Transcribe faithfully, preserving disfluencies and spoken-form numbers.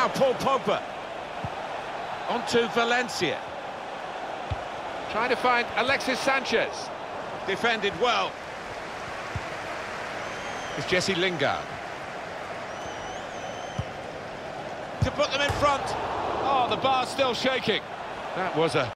Now Paul Pogba. On to Valencia. Trying to find Alexis Sanchez. Defended well. It's Jesse Lingard. To put them in front. Oh, the bar's still shaking. That was a